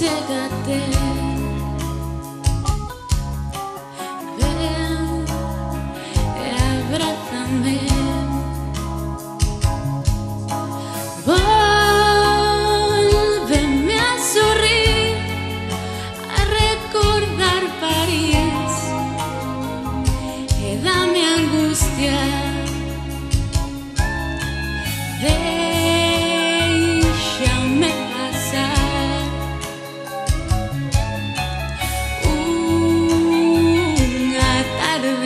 chégate, ven e abrázame. Volveme a sorrir, a recordar París e dame angustia. Déjame pasar unha tarde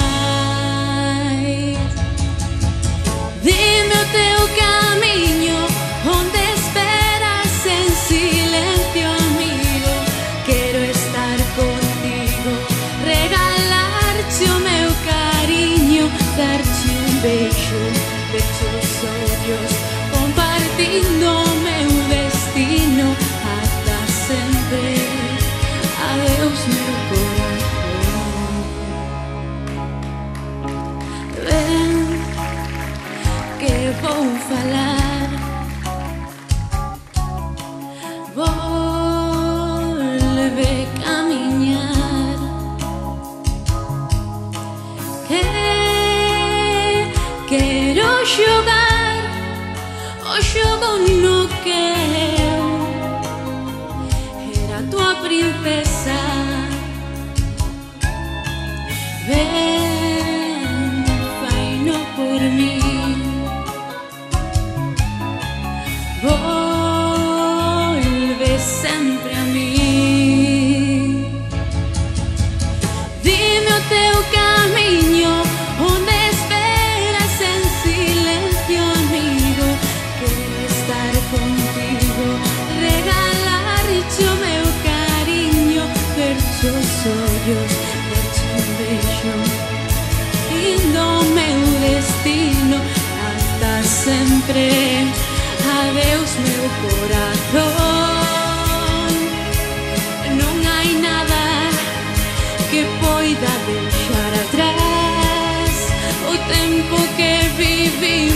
máis. Dime o teu camiño, onde esperas en silencio, amigo. Quero estar contigo, regalarte o meu cariño, darte un beijo, verte os ollos, compartindo o meu destino ata sempre. Adeus, meu corazón. Ven, que vou falar. Volve camiñar, que quero xogar o xogo no que eu era tua princesa. Ven, faino por mí. Volve sempre a mí. Dime o teu camiño, onde esperas en silencio, amigo. Quero estar contigo, regalarte o meu cariño, verte os ollos, darte un beijo, indo o meu destino hasta sempre. Adeus, meu corazón. Non hai nada que poida deixar atrás o tempo que vivi